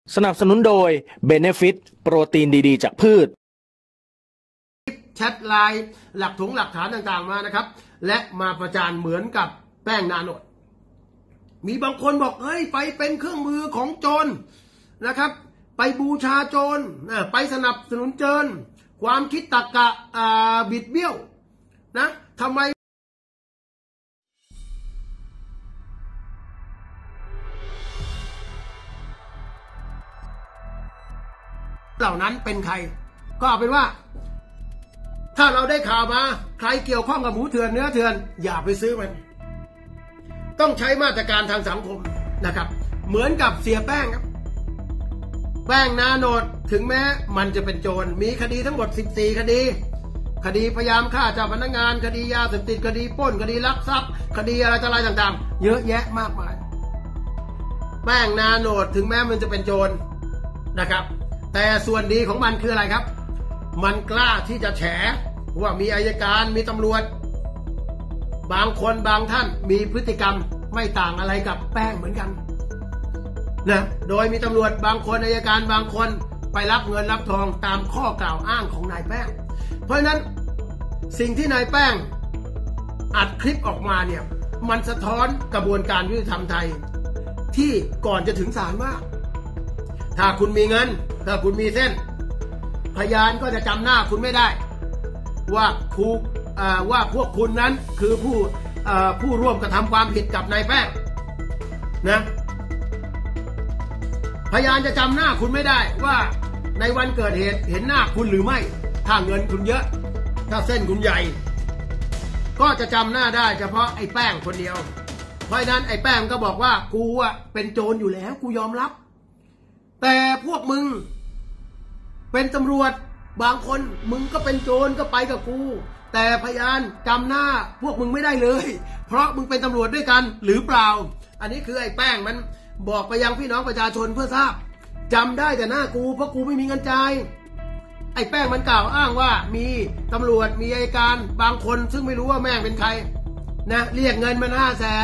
สนับสนุนโดย Benefit โปรตีนดีๆจากพืชแชทไลน์หลักฐานต่างๆมานะครับและมาประจานเหมือนกับแป้งนาโนดมีบางคนบอกเฮ้ยไปเป็นเครื่องมือของโจรนะครับไปบูชาโจรไปสนับสนุนโจรความคิดตรรกะบิดเบี้ยวนะทำไมเหล่านั้นเป็นใครก็เอาเป็นว่าถ้าเราได้ข่าวมาใครเกี่ยวข้องกับหมูเถื่อนเนื้อเถื่อนอย่าไปซื้อมันต้องใช้มาตรการทางสังคมนะครับเหมือนกับเสียแป้งครับแป้งนาโนดถึงแม้มันจะเป็นโจรมีคดีทั้งหมด14คดีพยายามฆ่าเจ้าพนักงานคดียาเสพติดคดีปล้นคดีลักทรัพย์คดีอะไรต่างๆเยอะแยะมากมายแป้งนาโนดถึงแม้มันจะเป็นโจรนะครับแต่ส่วนดีของมันคืออะไรครับมันกล้าที่จะแฉว่ามีอัยการมีตำรวจบางคนบางท่านมีพฤติกรรมไม่ต่างอะไรกับแป้งเหมือนกันนะโดยมีตำรวจบางคนอัยการบางคนไปรับเงินรับทองตามข้อกล่าวอ้างของนายแป้งเพราะฉะนั้นสิ่งที่นายแป้งอัดคลิปออกมาเนี่ยมันสะท้อนกระบวนการยุติธรรมไทยที่ก่อนจะถึงศาลว่าถ้าคุณมีเงินถ้าคุณมีเส้นพยานก็จะจำหน้าคุณไม่ได้ว่าพวกคุณนั้นคือผู้ร่วมกระทำความผิดกับนายแป้งนะพยานจะจำหน้าคุณไม่ได้ว่าในวันเกิดเหตุเห็นหน้าคุณหรือไม่ถ้าเงินคุณเยอะถ้าเส้นคุณใหญ่ก็จะจำหน้าได้เฉพาะไอ้แป้งคนเดียวเพราะนั้นไอ้แป้งก็บอกว่ากูเป็นโจรอยู่แล้วกูยอมรับแต่พวกมึงเป็นตำรวจบางคนมึงก็เป็นโจรก็ไปกับกูแต่พยานจำหน้าพวกมึงไม่ได้เลยเพราะมึงเป็นตำรวจด้วยกันหรือเปล่าอันนี้คือไอ้แป้งมันบอกไปยังพี่น้องประชาชนเพื่อทราบจำได้แต่หน้ากูเพราะกูไม่มีเงินจ่ายไอ้แป้งมันกล่าวอ้างว่ามีตำรวจมีอัยการบางคนซึ่งไม่รู้ว่าแม่งเป็นใครนะเรียกเงินมัน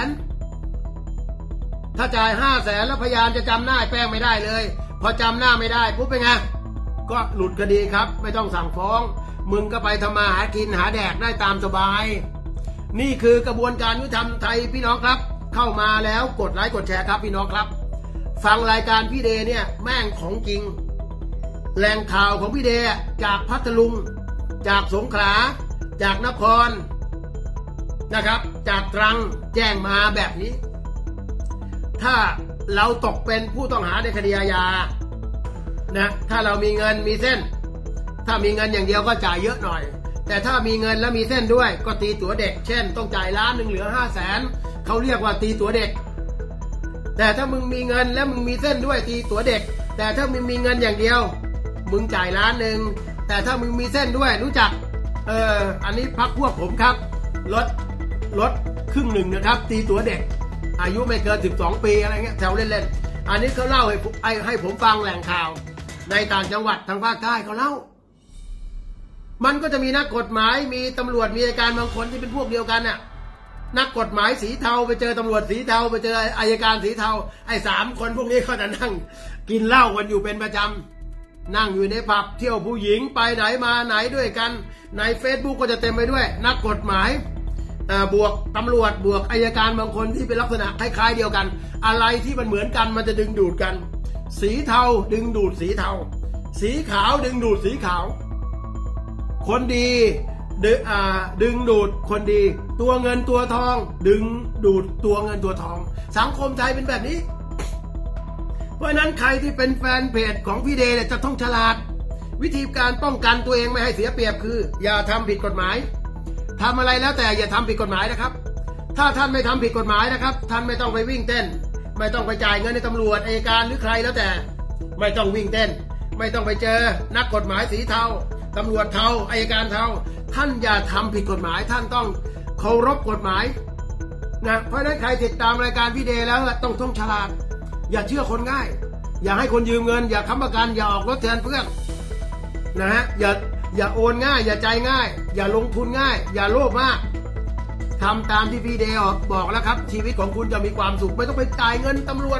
500,000ถ้าจ่าย500,000แล้วพยานจะจำหน้าไอ้แป้งไม่ได้เลยพอจำหน้าไม่ได้ปุ๊บเป็นไงก็หลุดคดีครับไม่ต้องสั่งฟ้องมึงก็ไปทำมาหากินหาแดกได้ตามสบายนี่คือกระบวนการยุติธรรมไทยพี่น้องครับเข้ามาแล้วกดไลค์กดแชร์ครับพี่น้องครับฟังรายการพี่เดเนี่ยแม่งของจริงแหล่งข่าวของพี่เดจากพัทลุงจากสงขลาจากนครนะครับจากตรังแจ้งมาแบบนี้ถ้าเราตกเป็นผู้ต้องหาในคดีอาญานะถ้าเรามีเงินมีเส้นถ้ามีเงินอย่างเดียวก็จ่ายเยอะหน่อยแต่ถ้ามีเงินแล้วมีเส้นด้วยก็ตีตั๋วเด็กเช่นต้องจ่าย1,000,000เหลือ500,000เขาเรียกว่าตีตั๋วเด็กแต่ถ้ามึงมีเงินแล้วมึงมีเส้นด้วยตีตั๋วเด็กแต่ถ้ามึงมีเงินอย่างเดียวมึงจ่าย1,000,000แต่ถ้ามึงมีเส้นด้วยรู้จักอันนี้พักพวกผมครับลดครึ่งหนึ่งนะครับตีตั๋วเด็กอายุไม่เกิน12 ปีอะไรเงี้ยแถวเล่นๆอันนี้เขาเล่าให้ผมฟังแหล่งข่าวในต่างจังหวัดทางภาคใต้เขาเล่ามันก็จะมีนักกฎหมายมีตำรวจมีอัยการบางคนที่เป็นพวกเดียวกันน่ะนักกฎหมายสีเทาไปเจอตำรวจสีเทาไปเจออัยการสีเทาไอ้3 คนพวกนี้เขาจะนั่งกินเหล้ากันอยู่เป็นประจำนั่งอยู่ในผับเที่ยวผู้หญิงไปไหนมาไหนด้วยกันใน Facebook ก็จะเต็มไปด้วยนักกฎหมายบวกตำรวจบวกอัยการบางคนที่เป็นลักษณะคล้ายๆเดียวกันอะไรที่มันเหมือนกันมันจะดึงดูดกันสีเทาดึงดูดสีเทาสีขาวดึงดูดสีขาวคนดีดึงดูดคนดีตัวเงินตัวทองดึงดูดตัวเงินตัวทองสังคมไทยเป็นแบบนี้เพราะนั้นใครที่เป็นแฟนเพจของพี่เดเนี่ยจะต้องฉลาดวิธีการป้องกันตัวเองไม่ให้เสียเปรียบคืออย่าทำผิดกฎหมายทำอะไรแล้วแต่อย่าทำผิดกฎหมายนะครับถ้าท่านไม่ทำผิดกฎหมายนะครับท่านไม่ต้องไปวิ่งเต้นไม่ต้องไปจ่ายเงินในตำรวจอัยการหรือใครแล้วแต่ไม่ต้องวิ่งเต้นไม่ต้องไปเจอนักกฎหมายสีเทาตำรวจเทาอัยการเทาท่านอย่าทำผิดกฎหมายท่านต้องเคารพกฎหมายนะเพราะฉะนั้นใครติดตามรายการพี่เดแล้วต้องฉลาดอย่าเชื่อคนง่ายอย่าให้คนยืมเงินอย่าค้ำประกันอย่าออกรถแทนเพื่อนนะฮะอย่าโอนง่ายอย่าใจง่ายอย่าลงทุนง่ายอย่าโลภมากทำตามที่พี่เดบอกแล้วครับชีวิตของคุณจะมีความสุขไม่ต้องไปจ่ายเงินตำรวจ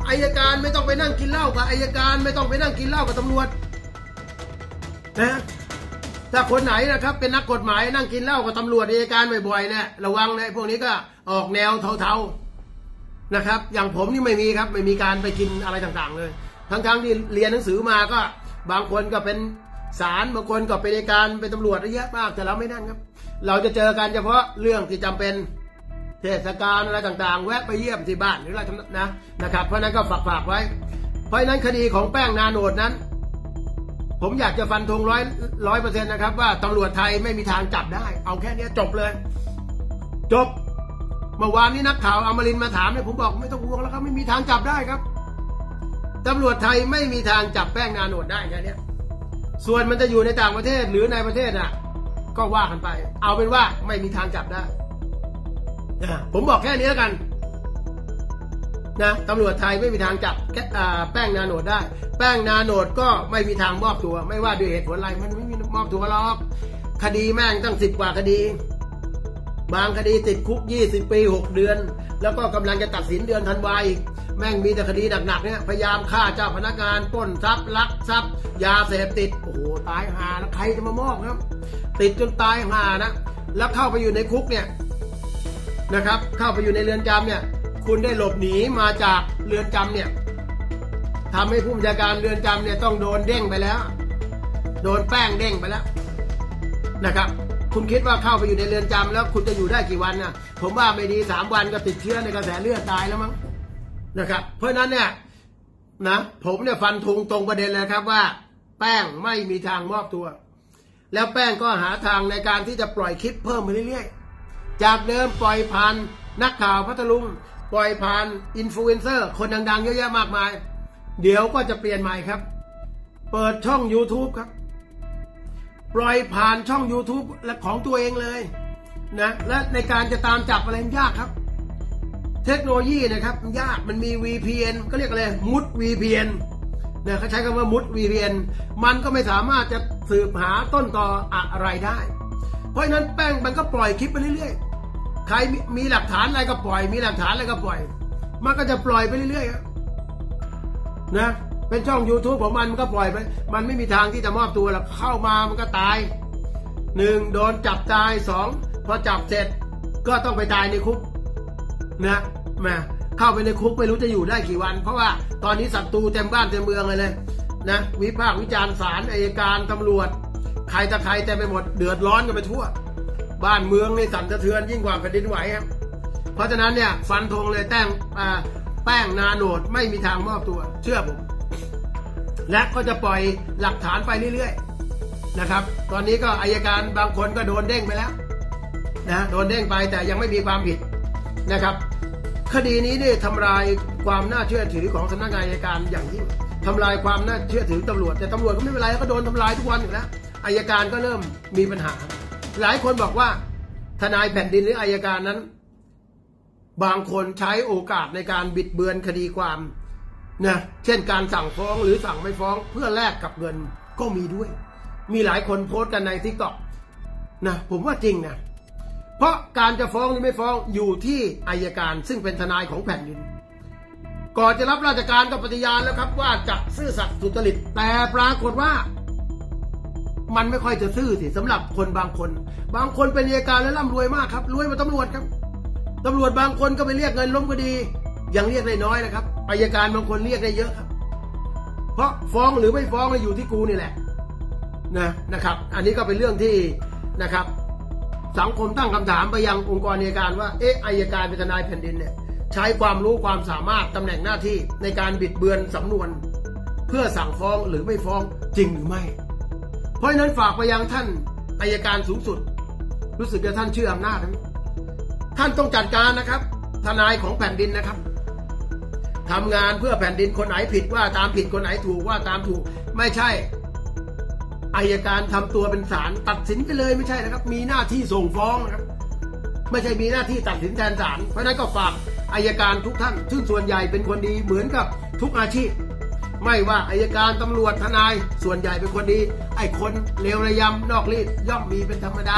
อัยการไม่ต้องไปนั่งกินเหล้ากับอัยการไม่ต้องไปนั่งกินเหล้ากับตำรวจนะถ้าคนไหนนะครับเป็นนักกฎหมายนั่งกินเหล้ากับตำรวจอัยการบ่อยๆเนี่ยระวังนะพวกนี้ก็ออกแนวเทาๆนะครับอย่างผมนี่ไม่มีครับไม่มีการไปกินอะไรต่างๆเลยทั้งที่เรียนหนังสือมาก็บางคนก็เป็นศาลบางคนก็เป็นอัยการเป็นตำรวจเยอะมากแต่เราไม่นั่นครับเราจะเจอกันเฉพาะเรื่องที่จำเป็นเทศกาลอะไรต่างๆแวะไปเยี่ยมที่บ้านหรืออะไรนะครับเพราะนั้นก็ฝากไว้เพราะนั้นคดีของแป้งนาโนดนั้นผมอยากจะฟันธง100%นะครับว่าตำรวจไทยไม่มีทางจับได้เอาแค่นี้จบเลยจบเมื่อวานนี้นักข่าวอมรินทร์มาถามเนี่ยผมบอกไม่ต้องห่วงแล้วครับไม่มีทางจับได้ครับตำรวจไทยไม่มีทางจับแป้งนาโนดได้แค่นี้ส่วนมันจะอยู่ในต่างประเทศหรือในประเทศน่ะก็ว่ากันไปเอาเป็นว่าไม่มีทางจับได้ผมบอกแค่นี้แล้วกันนะตำรวจไทยไม่มีทางจับแป้งนาโนดได้แป้งนาโนดก็ไม่มีทางมอบตัวไม่ว่าด้วยเหตุผลอะไรมันไม่มีมอบตัวหรอกคดีแม่งตั้ง10 กว่าคดีบางคดีติดคุก20 ปี 6 เดือนแล้วก็กำลังจะตัดสินเดือนธันวาคมแม่งมีแต่คดีหนักๆเนี่ยพยายามฆ่าเจ้าพนักงานปล้นทรัพย์ลักทรัพย์ยาเสพติดโอ้โหตายห่าแล้วใครจะมามอบครับติดจนตายห่านะแล้วเข้าไปอยู่ในคุกเนี่ยนะครับเข้าไปอยู่ในเรือนจำเนี่ยคุณได้หลบหนีมาจากเรือนจำเนี่ยทำให้ผู้บัญชาการเรือนจำเนี่ยต้องโดนเด้งไปแล้วโดนแป้งเด้งไปแล้วนะครับคุณคิดว่าเข้าไปอยู่ในเรือนจำแล้วคุณจะอยู่ได้กี่วันนะผมว่าไม่ดี3 วันก็ติดเชื้อในกระแสเลือดตายแล้วมั้งนะครับเพราะนั้นเนี่ยนะผมเนี่ยฟันธงตรงประเด็นเลยครับว่าแป้งไม่มีทางมอบตัวแล้วแป้งก็หาทางในการที่จะปล่อยคลิปเพิ่มไปเรื่อยๆจากเดิมปล่อยผ่านนักข่าวพัทลุงปล่อยผ่านอินฟลูเอนเซอร์คนดังๆเยอะแยะมากมายเดี๋ยวก็จะเปลี่ยนใหม่ครับเปิดช่อง YouTube ครับปล่อยผ่านช่อง YouTube และของตัวเองเลยนะและในการจะตามจับอะไรยากครับเทคโนโลยีนะครับยากมันมี VPN ก็เรียกอะไรมุด VPN เนี่ยเขาใช้คำว่ามุด VPN มันก็ไม่สามารถจะสืบหาต้นตออะไรได้เพราะฉะนั้นแป้งมันก็ปล่อยคลิปไปเรื่อยๆใครมีหลักฐานอะไรก็ปล่อยมีหลักฐานอะไรก็ปล่อยมันก็จะปล่อยไปเรื่อยๆครับนะเป็นช่อง YouTube ของมันก็ปล่อยไปมันไม่มีทางที่จะมอบตัวหรอกเข้ามามันก็ตาย1โดนจับตาย2พอจับเสร็จก็ต้องไปตายในคุกนะแม่เข้าไปในคุกไม่รู้จะอยู่ได้กี่วันเพราะว่าตอนนี้ศัตรูเต็มบ้านเต็มเมืองเลยนะวิพากษ์วิจารณ์ศาลอัยการตำรวจใครตะใครเต็มไปหมดเดือดร้อนกันไปทั่วบ้านเมืองนี่สั่นสะเทือนยิ่งกว่าแผ่นดินไหวครับเพราะฉะนั้นเนี่ยฟันธงเลยแป้งนาโนดไม่มีทางมอบตัวเชื่อผมและก็จะปล่อยหลักฐานไปเรื่อยๆนะครับตอนนี้ก็อัยการบางคนก็โดนเด้งไปแล้วนะโดนเด้งไปแต่ยังไม่มีความผิดนะครับคดีนี้นี่ทำลายความน่าเชื่อถือของสำนักงานอัยการอย่างยิ่งทำลายความน่าเชื่อถือตำรวจแต่ตำรวจก็ไม่เป็นไรก็โดนทำลายทุกวันอยู่แล้วอัยการก็เริ่มมีปัญหาหลายคนบอกว่าทนายแผ่นดินหรืออัยการนั้นบางคนใช้โอกาสในการบิดเบือนคดีความนะเช่นการสั่งฟ้องหรือสั่งไม่ฟ้องเพื่อแลกกับเงินก็มีด้วยมีหลายคนโพสต์กันใน TikTok นะผมว่าจริงนะเพราะการจะฟ้องหรือไม่ฟ้องอยู่ที่อัยการซึ่งเป็นทนายของแผ่นดินก่อนจะรับราชการก็ปฏิญาณแล้วครับว่าจะซื่อสัตย์สุจริตแต่ปรากฏว่ามันไม่ค่อยจะซื่อสิสำหรับคนบางคนเป็นอัยการและร่ำรวยมากครับรวยกว่าตำรวจครับตำรวจบางคนก็ไปเรียกเงินล้มคดียังเรียกได้น้อยนะครับอัยการบางคนเรียกได้เยอะครับเพราะฟ้องหรือไม่ฟ้องอยู่ที่กูนี่แหละนะครับอันนี้ก็เป็นเรื่องที่นะครับสังคมตั้งคำถามไปยังองค์กรอัยการว่าอัยการเป็นทนายแผ่นดินเนี่ยใช้ความรู้ความสามารถตำแหน่งหน้าที่ในการบิดเบือนสำนวนเพื่อสั่งฟ้องหรือไม่ฟ้องจริงหรือไม่เพราะฉะนั้นฝากไปยังท่านอัยการสูงสุดรู้สึกว่าท่านชื่ออำนาจท่านต้องจัดการนะครับทนายของแผ่นดินนะครับทำงานเพื่อแผ่นดินคนไหนผิดว่าตามผิดคนไหนถูกว่าตามถูกไม่ใช่อัยการทำตัวเป็นศาลตัดสินไปเลยไม่ใช่นะครับมีหน้าที่ส่งฟ้องนะครับไม่ใช่มีหน้าที่ตัดสินแทนศาลเพราะนั้นก็ฝากอัยการทุกท่านซึ่งส่วนใหญ่เป็นคนดีเหมือนกับทุกอาชีพไม่ว่าอัยการตำรวจทนายส่วนใหญ่เป็นคนดีไอ้คนเลวระยำนอกรีดย่อมมีเป็นธรรมดา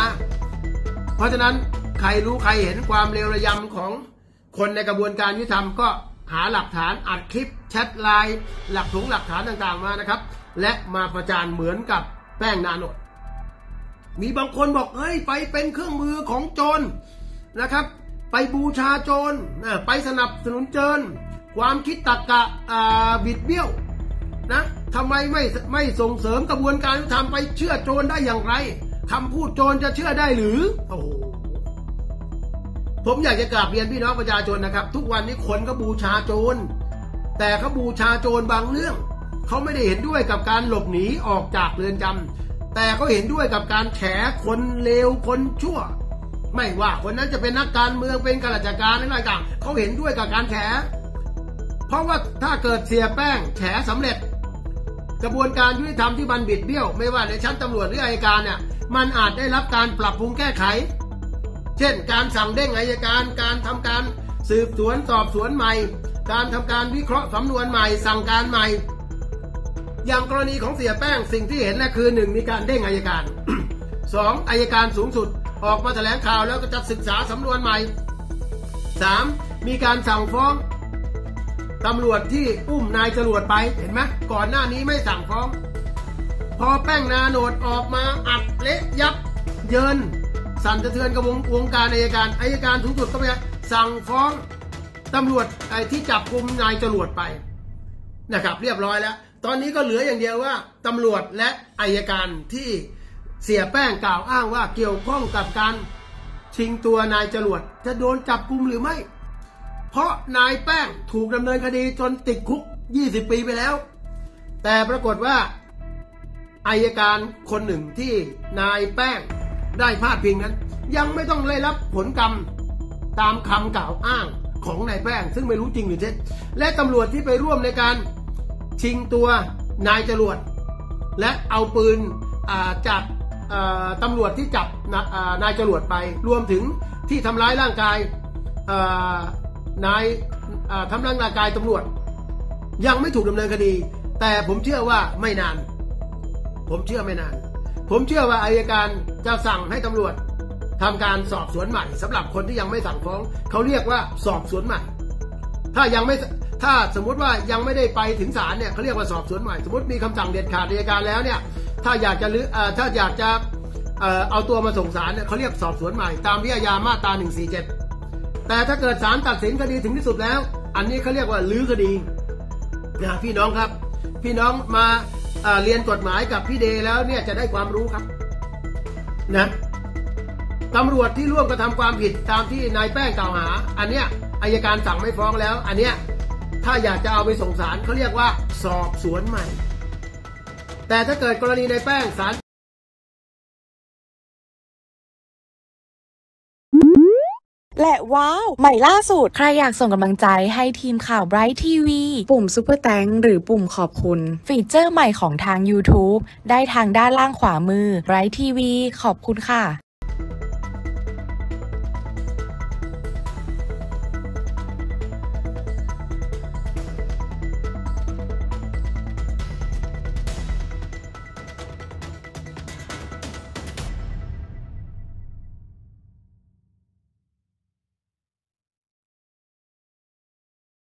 เพราะฉะนั้นใครรู้ใครเห็นความเลวระยำของคนในกระบวนการยุติธรรมก็หาหลักฐานอัดคลิปแชทไลน์หลักฐานต่างๆมานะครับและมาประจานเหมือนกับแป้งนาโนตมีบางคนบอกเฮ้ยไปเป็นเครื่องมือของโจรนะครับไปบูชาโจรไปสนับสนุนโจรความคิดตรรกะบิดเบี้ยวนะทำไมไม่ส่งเสริมกระบวนการยุติธรรมไปเชื่อโจรได้อย่างไรคำพูดโจรจะเชื่อได้หรือโอ้ผมอยากจะกราบเรียนพี่น้องประชาชนนะครับทุกวันนี้คนก็บูชาโจรแต่เขาบูชาโจรบางเรื่องเขาไม่ได้เห็นด้วยกับการหลบหนีออกจากเรือนจำแต่เขาเห็นด้วยกับการแฉคนเลวคนชั่วไม่ว่าคนนั้นจะเป็นนักการเมืองเป็นข้าราชการอะไรต่างเขาเห็นด้วยกับการแฉเพราะว่าถ้าเกิดเสียแป้งแฉสำเร็จกระบวนการยุติธรรมที่มันบิดเบี้ยวไม่ว่าในชั้นตำรวจหรืออัยการเนี่ยมันอาจได้รับการปรับปรุงแก้ไขเช่นการสั่งเด้งอัยการการทำการสืบสวนสอบสวนใหม่การทำการวิเคราะห์สำนวนใหม่สั่งการใหม่อย่างกรณีของเสียแป้งสิ่งที่เห็นและคือ1มีการเด้งอัยการ 2อัยการสูงสุดออกมาแถลงข่าวแล้วก็จะศึกษาสำนวนใหม่ 3มีการสั่งฟ้องตำรวจที่อุ้มนายจรวดไปเห็นไหมก่อนหน้านี้ไม่สั่งฟ้องพอแป้งนาโนตออกมาอัดเละยับเยินสั่นสะเทือนกับวงการอัยการสูงสุดก็ไปสั่งฟ้องตำรวจที่จับกุมนายจรวดไปนะครับเรียบร้อยแล้วตอนนี้ก็เหลืออย่างเดียวว่าตำรวจและอัยการที่เสียแป้งกล่าวอ้างว่าเกี่ยวข้องกับการชิงตัวนายจรวดจะโดนจับกุมหรือไม่เพราะนายแป้งถูกดำเนินคดีจนติดคุก20 ปีไปแล้วแต่ปรากฏว่าอัยการคนหนึ่งที่นายแป้งได้พาดพิงนั้นยังไม่ต้องได้รับผลกรรมตามคำกล่าวอ้างของนายแป้งซึ่งไม่รู้จริงหรือเท็จและตำรวจที่ไปร่วมในการชิงตัวนายจรวดและเอาปืนจากตำรวจที่จับนายจรวดไปรวมถึงที่ทำร้ายร่างกายทำร้ายร่างกายตำรวจยังไม่ถูกดำเนินคดีแต่ผมเชื่อว่าไม่นานผมเชื่อว่าอัยการจะสั่งให้ตำรวจทำการสอบสวนใหม่สำหรับคนที่ยังไม่สั่งฟ้องเขาเรียกว่าสอบสวนใหม่ถ้าสมมุติว่ายังไม่ได้ไปถึงศาลเนี่ยเขาเรียกว่าสอบสวนใหม่สมมติมีคำสั่งเด็ดขาดอัยการแล้วเนี่ยถ้าอยากจะเอาตัวมาส่งศาลเนี่ยเขาเรียกสอบสวนใหม่ตามวิทยามาตรา147แต่ถ้าเกิดศาลตัดสินคดีถึงที่สุดแล้วอันนี้เขาเรียกว่าลื้อคดีนะพี่น้องครับพี่น้องมาเรียนกฎหมายกับพี่เดแล้วเนี่ยจะได้ความรู้ครับนะตำรวจที่ร่วมกระทำความผิดตามที่นายแป้งกล่าวหาอันเนี้ยอัยการสั่งไม่ฟ้องแล้วอันเนี้ยถ้าอยากจะเอาไปส่งศาลเขาเรียกว่าสอบสวนใหม่แต่ถ้าเกิดกรณีนายแป้งศาลและว้าวใหม่ล่าสุดใครอยากส่งกำลังใจให้ทีมข่าว Bright TV ปุ่ม Super Thanks หรือปุ่มขอบคุณฟีเจอร์ใหม่ของทาง YouTube ได้ทางด้านล่างขวามือ Bright TV ขอบคุณค่ะ